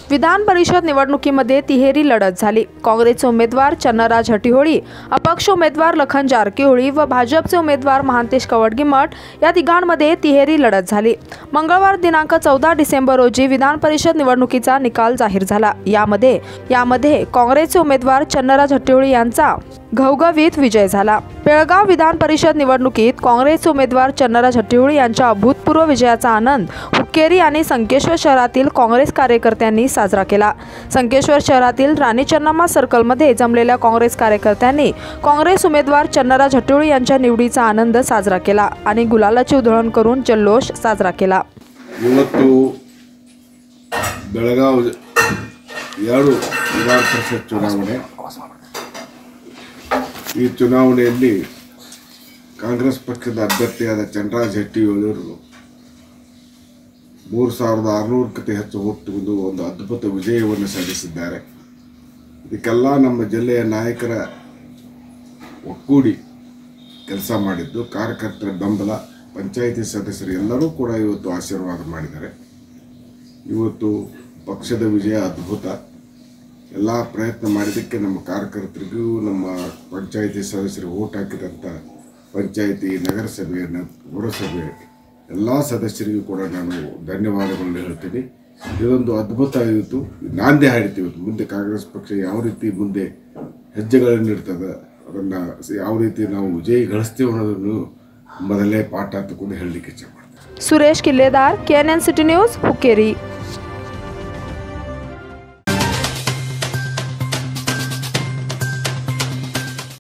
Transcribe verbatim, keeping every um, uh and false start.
विधान परिषद निवडणुकीमध्ये तिहेरी लढत झाली। काँग्रेसचे उमेदवार चन्नराज हट्टीहोळी, अपक्ष उमेदवार लखन जारकीहोळी व भाजपचे उमेदवार महांतेश कवडगीमठ या तिघांमध्ये तिहेरी लढत झाली। मंगळवार दिनांक चौदा डिसेंबर रोजी विधान परिषद निवडणुकीचा निकाल जाहीर झाला। यामध्ये यामध्ये काँग्रेसचे उमेदवार चन्नराज हट्टीहोळी यांचा घवघवीत विजय झाला। बेळगाव विधान परिषद निवडणुकीत काँग्रेसचे उमेदवार चन्नराज हट्टीहोळी यांच्या अभूतपूर्व विजयाचा आनंद हुक्केरी आणि संकेश्वर शहरातील काँग्रेस कार्यकर्त्यांनी साजरा केला। संकेश्वर शहरातील राणी चन्नम्मा सर्कलमध्ये जमलेल्या काँग्रेस कार्यकर्त्यांनी काँग्रेस उमेदवार चन्नराज हट्टीहोळी यांच्या निवडीचा आनंद साजरा केला आणि गुलालाची उधळण करून जल्लोष साजरा केला। ಇವತ್ತು ಬೆಳಗಾವಿ ಎರಡು ವಿಧಾನ ಪರಿಷತ್ ಚುನಾವಣೆ ಈ ಚುನಾವಣೆಯಲ್ಲಿ ಕಾಂಗ್ರೆಸ್ ಪಕ್ಷದ ಅಭ್ಯರ್ಥಿಯಾದ ಚನ್ನರಾಜ್ ಹಟ್ಟಿಹೊಳಿ ಅವರು ಮೂರು ಸಾವಿರದ ಆರುನೂರಕ್ಕೂ ಹೆಚ್ಚು ಓಟ್ ತೆಗೆದು ಒಂದು ಅದ್ಭುತ ವಿಜಯವನ್ನು ಸಾಧಿಸಿದ್ದಾರೆ। ಇದಕ್ಕೆಲ್ಲ ನಮ್ಮ ಜಿಲ್ಲೆಯ ನಾಯಕರ ಒಕ್ಕೂಡಿ ಕೆಲಸ ಮಾಡಿದ್ದು, ಕಾರ್ಯಕರ್ತರ ಬೆಂಬಲ, ಪಂಚಾಯಿತಿ ಸದಸ್ಯರು ಎಲ್ಲರೂ ಕೂಡ ಇವತ್ತು ಆಶೀರ್ವಾದ ಮಾಡಿದ್ದಾರೆ। ಇವತ್ತು ಪಕ್ಷದ ವಿಜಯ ಅದ್ಭುತ। ಎಲ್ಲ ಪ್ರಯತ್ನ ಮಾಡಿದ್ದಕ್ಕೆ ನಮ್ಮ ಕಾರ್ಯಕರ್ತರಿಗೂ, ನಮ್ಮ ಪಂಚಾಯಿತಿ ಸದಸ್ಯರು ಓಟ್ ಹಾಕಿದಂಥ ಪಂಚಾಯಿತಿ, ನಗರಸಭೆ, ಪುರಸಭೆ ಎಲ್ಲ ಸದಸ್ಯರಿಗೂ ಕೂಡ ನಾನು ಧನ್ಯವಾದಗಳನ್ನು ಹೇಳ್ತೀನಿ। ಇದೊಂದು ಅದ್ಭುತ ಇವತ್ತು ನಾಂದಿ ಹಾಡಿತು। ಇವತ್ತು ಮುಂದೆ ಕಾಂಗ್ರೆಸ್ ಪಕ್ಷ ಯಾವ ರೀತಿ ಮುಂದೆ ಹೆಜ್ಜೆಗಳನ್ನು ಇಡ್ತದೆ, ಅದನ್ನು ಯಾವ ರೀತಿ ನಾವು ವಿಜಯ ಗಳಿಸ್ತೀವಿ ಅನ್ನೋದನ್ನು ಮೊದಲೇ ಪಾಠ ತಗೊಂಡು ಹೇಳಲಿಕ್ಕೆ ಇಚ್ಛೆ ಮಾಡ್ತೀನಿ। Suresh Killedar, K N N city news, Hukkeri.